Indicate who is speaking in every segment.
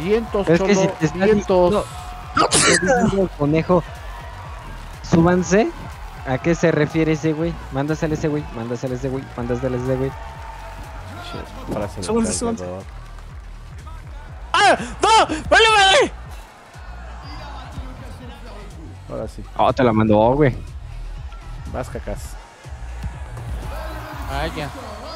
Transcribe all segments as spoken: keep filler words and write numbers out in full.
Speaker 1: Vientos,
Speaker 2: Es que
Speaker 1: Cholo,
Speaker 2: si te está
Speaker 1: vientos.
Speaker 2: diciendo- te está diciendo el conejo, súbanse. ¿A qué se refiere ese güey? Mándasele ese güey, mándasele ese güey, mándasele ese güey.
Speaker 1: Che, frase de
Speaker 3: Súbanse, súbanse.
Speaker 1: perdedor.
Speaker 3: ¡Ah! ¡No! ¡Vale, madre!
Speaker 1: Ahora sí.
Speaker 2: Oh, te la mandó, güey.
Speaker 1: Vas, cacas.
Speaker 3: Vaya.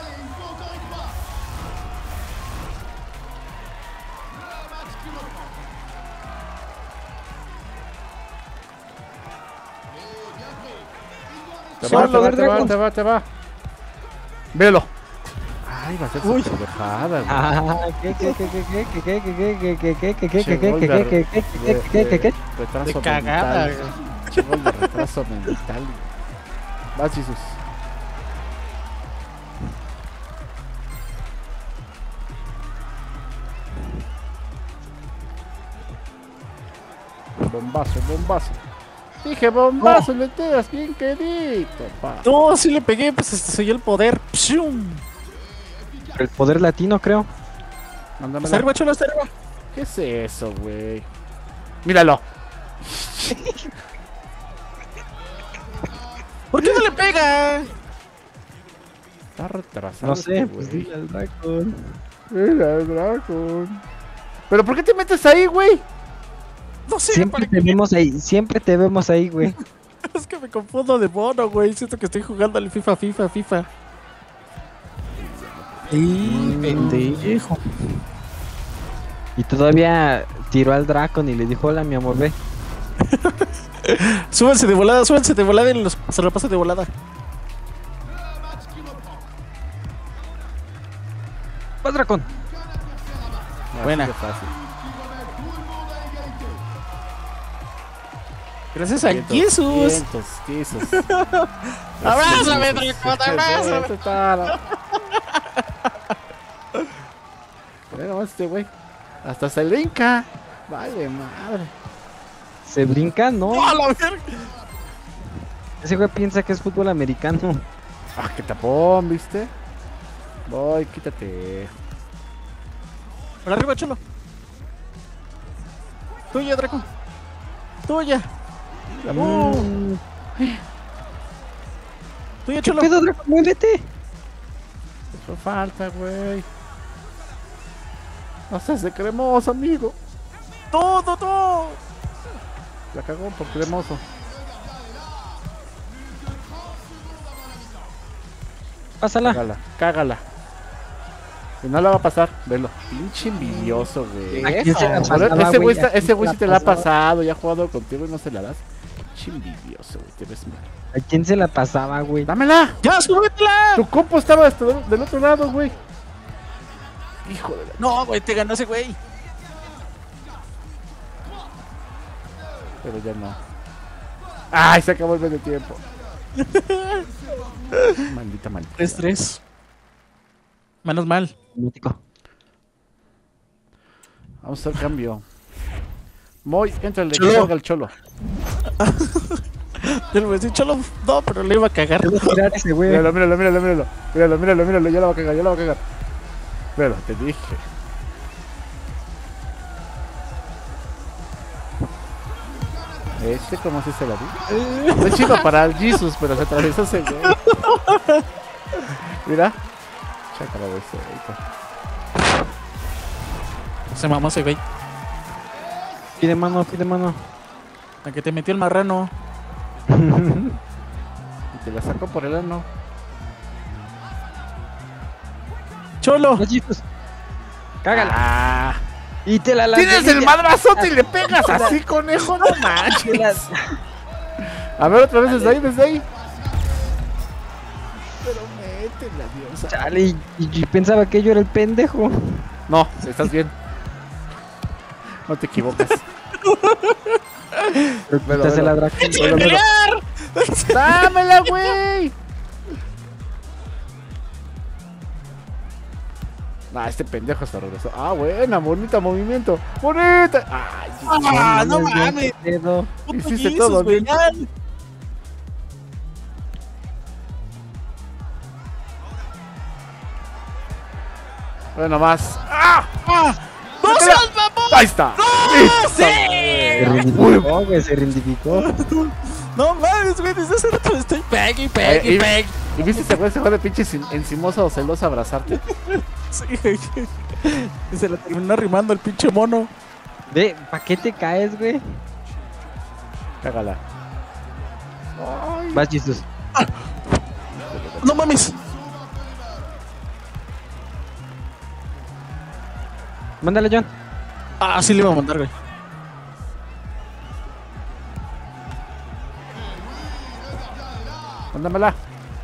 Speaker 1: Te
Speaker 2: Sí,
Speaker 1: va,
Speaker 2: a
Speaker 1: te va,
Speaker 2: ver,
Speaker 1: te va,
Speaker 2: Draco.
Speaker 1: te va, te va. Velo. Ay, va a ser su pendejada, güey.
Speaker 2: Ah, ¿qué, qué, qué, qué, qué, qué, qué, qué, qué, qué, qué, qué,
Speaker 1: Che,
Speaker 2: qué,
Speaker 1: gol
Speaker 2: qué,
Speaker 1: de-
Speaker 2: qué, qué,
Speaker 1: de-
Speaker 2: qué, qué, qué, qué.
Speaker 1: de Retraso
Speaker 3: De cagada,
Speaker 1: mental. Che, gol de retraso mental. Vas, Jesus. Bombazo, bombazo. Dije bombazo, le tiras bien quedito, pa.
Speaker 3: No, sí le pegué, pues este soy el poder. ¡Pshum!
Speaker 2: El poder latino, creo.
Speaker 1: Mándamela.
Speaker 3: Hasta arriba, Cholo, hasta arriba.
Speaker 1: ¿Qué es eso, güey? Míralo.
Speaker 3: ¿Por qué no le pega?
Speaker 1: Está retrasado.
Speaker 2: No sé,
Speaker 1: este
Speaker 2: pues
Speaker 1: güey.
Speaker 2: dile al Dracon.
Speaker 1: Mira el dragón. ¿Pero por qué te metes ahí, güey?
Speaker 3: No sé,
Speaker 2: Siempre
Speaker 3: para
Speaker 2: te
Speaker 3: qué.
Speaker 2: vemos ahí, siempre te vemos ahí, güey.
Speaker 3: Es que me confundo de mono, güey. Siento que estoy jugando al FIFA, FIFA, FIFA. ¡Ey, pendejo!
Speaker 2: Y todavía tiró al Dracon y le dijo, hola, mi amor, ve.
Speaker 3: Súbanse de volada, súbanse de volada y los, se lo paso de volada.
Speaker 2: ¡Vas, Dracon!
Speaker 1: No,
Speaker 3: Buena.
Speaker 1: así de fácil.
Speaker 3: Gracias a
Speaker 1: Vientos,
Speaker 3: Jesús.
Speaker 1: vientos, Jesús.
Speaker 3: Abrázame, Dracon, abrázame.
Speaker 1: Eso está. Mira nomás este güey. Hasta se brinca. Vale, madre.
Speaker 2: ¿Se brinca? No.
Speaker 3: ¡Oh, a la verga!
Speaker 2: Ese güey piensa que es fútbol americano.
Speaker 1: Ah, qué tapón, ¿viste? Voy, quítate.
Speaker 3: Por arriba, Cholo. Tuya, Draco. Tuya.
Speaker 2: Mm,
Speaker 3: Tuya,
Speaker 2: ¿Qué
Speaker 3: Cholo.
Speaker 2: pedo, Dracon? Muévete.
Speaker 1: Eso falta, güey. No seas de cremoso, amigo.
Speaker 3: Todo, todo.
Speaker 1: La cagó por cremoso.
Speaker 2: Pásala.
Speaker 1: Cágala, cágala. Y no la va a pasar, velo. Pinche envidioso, güey.
Speaker 2: ¿A quién se la
Speaker 1: Joder,
Speaker 2: pasaba,
Speaker 1: ese güey
Speaker 2: ¿A
Speaker 1: está-
Speaker 2: quién
Speaker 1: ese güey
Speaker 2: se
Speaker 1: sí te la ha
Speaker 2: pasaba?
Speaker 1: pasado, ya ha jugado contigo y no se la das. Pinche envidioso, güey, te ves mal.
Speaker 2: ¿A quién se la pasaba, güey?
Speaker 1: ¡Dámela!
Speaker 3: ¡Ya, súbetela!
Speaker 1: Tu compo estaba hasta del del otro lado, güey. Hijo de la...
Speaker 3: No, güey, te ganó ese güey.
Speaker 1: Pero ya no. ¡Ay, se acabó el medio tiempo! Maldita maldita.
Speaker 3: tres tres. Menos mal.
Speaker 2: Mítico.
Speaker 1: Vamos a hacer cambio. Moy, entra el de que
Speaker 3: Cholo.
Speaker 1: salga el cholo.
Speaker 3: Yo le voy a decir, Cholo, no, pero le iba a cagar.
Speaker 2: Te voy a tirar ese güey.
Speaker 1: Míralo, míralo, míralo, míralo. Míralo, míralo, míralo. Ya la va a cagar, ya la va a cagar. Míralo, te dije. Este, ¿cómo se se la vi? No es chido para el Jesus, pero se atravesó ese güey. Mira. Chácala de ese güey.
Speaker 3: Se mamó ese güey.
Speaker 2: Pide mano, pide mano.
Speaker 3: La que te metió el marrano.
Speaker 1: Y te la sacó por el ano.
Speaker 3: Cholo.
Speaker 2: Los chicos. Cágala.
Speaker 1: Ah.
Speaker 2: Y te la
Speaker 1: Tienes el
Speaker 2: madre.
Speaker 1: madrazote y le pegas así, conejo, no manches. A ver, otra vez desde ahí, desde ahí. Pero métela, Dios.
Speaker 2: Chale, y, y- y pensaba que yo era el pendejo.
Speaker 1: No, estás bien. No te equivocas.
Speaker 2: Pero
Speaker 1: Velo,
Speaker 2: quítase
Speaker 1: velo.
Speaker 2: la Dracon.
Speaker 1: Velo, velo. ¡Dámela, güey! Ah, este pendejo se regresó. Ah, buena, bonita movimiento. ¡Bonita! ¡Ay,
Speaker 3: Ah, no
Speaker 2: Muy bien,
Speaker 3: mames.
Speaker 2: qué pedo.
Speaker 3: Puto
Speaker 1: Hiciste
Speaker 3: Jesus,
Speaker 1: todo
Speaker 3: güey,
Speaker 1: bien.
Speaker 3: ya.
Speaker 1: Bueno, más. ¡Ah!
Speaker 3: ¡Ah! ¡No
Speaker 1: Métela.
Speaker 3: seas mamón!
Speaker 1: Ahí está.
Speaker 3: ¡Sí!
Speaker 2: Se reivindificó, güey, se reivindificó.
Speaker 3: No mames, güey, desde hace rato le estoy pegue y pegue
Speaker 1: Eh,
Speaker 3: y
Speaker 1: y-
Speaker 3: pegue.
Speaker 1: ¿Y viste ese güey se fue de pinche encim- encimoso o celoso a abrazarte?
Speaker 3: Sí, güey. Y se la terminó arrimando el pinche mono.
Speaker 2: Ve, ¿pa' qué te caes, güey?
Speaker 1: Cágala.
Speaker 2: Vas, Jesus.
Speaker 3: No mames.
Speaker 2: Mándale, John.
Speaker 3: Ah, sí le iba a mandar, güey.
Speaker 1: Mándamela.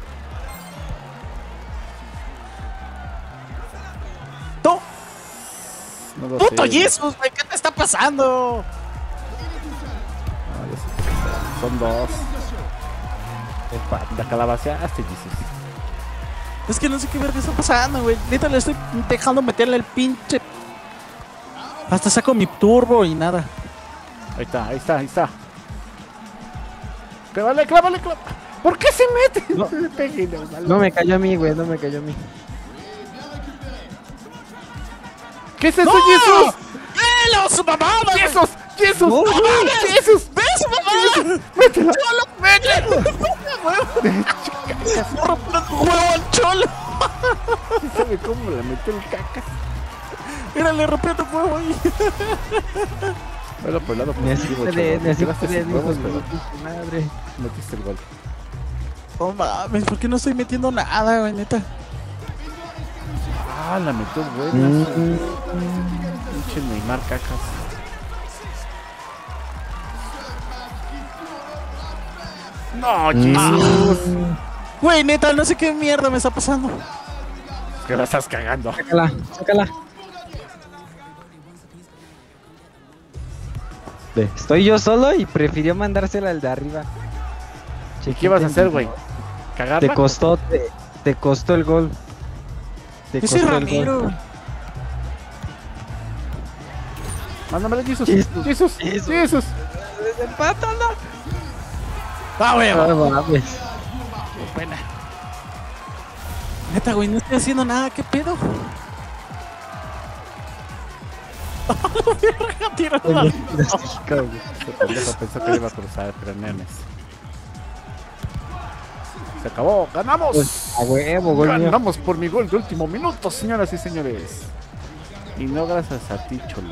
Speaker 3: ¡No!
Speaker 1: No lo
Speaker 3: ¡Puto
Speaker 1: sé.
Speaker 3: Jesus, güey! ¿Qué te está pasando?
Speaker 1: No, ya sé. Son dos. Opa, la calabaceaste, Jesus.
Speaker 3: Es que no sé qué verga está pasando, güey. Neta, le estoy dejando meterle el pinche. Hasta saco mi turbo y nada.
Speaker 1: Ahí está, ahí está, ahí está. Clávale, clávale, clávale. ¿Por qué se mete?
Speaker 2: No.
Speaker 1: No le pegue, no, malo.
Speaker 2: No me cayó a mí, güey, no me cayó a mí.
Speaker 1: ¿Qué es eso,
Speaker 3: ¡No!
Speaker 1: Jesus?
Speaker 3: ¡Velo, su mamada! güey!
Speaker 1: ¡Jesus! ¡Jesus!
Speaker 2: No,
Speaker 1: ¡No,
Speaker 3: mames!
Speaker 1: ¡Jesus!
Speaker 3: ¡Ve su mamada!
Speaker 1: ¡Métela!
Speaker 3: ¡Cholo, vete! ¡No rompe el huevo al cholo!
Speaker 1: ¿Sabe cómo le metió el caca?
Speaker 3: Mira, le rompió tu huevo ahí.
Speaker 1: Velo por el lado
Speaker 2: Necesito
Speaker 1: positivo,
Speaker 2: de,
Speaker 1: cholo.
Speaker 2: necesito
Speaker 1: Tiraste
Speaker 2: de,
Speaker 1: sin huevos,
Speaker 2: hijos de
Speaker 1: pero
Speaker 2: su pinche madre.
Speaker 1: metiste el gol.
Speaker 3: No mames, ¿por qué no estoy metiendo nada, güey, neta?
Speaker 1: Ah, la metió buena.
Speaker 2: Mm.
Speaker 1: Pinche Neymar cacas. No, Jesus.
Speaker 3: Güey, neta, no sé qué mierda me está pasando.
Speaker 1: Es que la estás cagando.
Speaker 2: Sácala, sácala. Ve, estoy yo solo y prefirió mandársela al de arriba.
Speaker 1: ¿Y qué vas a hacer, güey? ¿Cagarla?
Speaker 2: Te costó, te, te costó el gol. Te
Speaker 3: Ese
Speaker 2: costó el
Speaker 3: Ramiro.
Speaker 2: gol.
Speaker 1: Mándamela, Jesus.
Speaker 2: Jesus.
Speaker 1: Jesus.
Speaker 2: Jesus.
Speaker 1: Jesus.
Speaker 2: ¡Desempátala!
Speaker 3: Ah, güey,
Speaker 2: Ah, mames.
Speaker 3: buena. Neta, güey, no estoy haciendo nada, ¿qué pedo? Tira la-
Speaker 1: Este pendejo pensó que le iba a cruzar, pero nenes. Se acabó. ¡Ganamos!
Speaker 2: Pues, a huevo, gol mío.
Speaker 1: Ganamos por mi gol de último minuto, señoras y señores. Y no gracias a ti, cholo.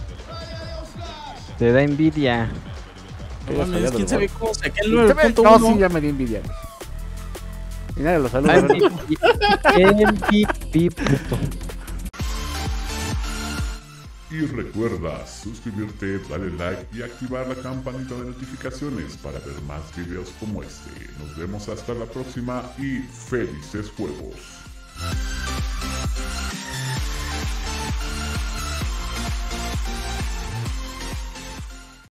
Speaker 2: Te da envidia.
Speaker 3: No
Speaker 1: Hayas
Speaker 3: mames,
Speaker 1: fallado
Speaker 3: ¿quién
Speaker 1: el
Speaker 3: sabe
Speaker 1: gol.
Speaker 3: cómo saqué el
Speaker 1: ¿Te
Speaker 3: nueve
Speaker 1: ve?
Speaker 3: punto
Speaker 1: No,
Speaker 3: uno?
Speaker 1: sí, ya me di envidia. Y nadie lo saluda.
Speaker 2: M
Speaker 1: ¿verdad?
Speaker 2: V P, puto.
Speaker 4: Y recuerda suscribirte, darle like y activar la campanita de notificaciones para ver más videos como este. Nos vemos hasta la próxima y felices juegos.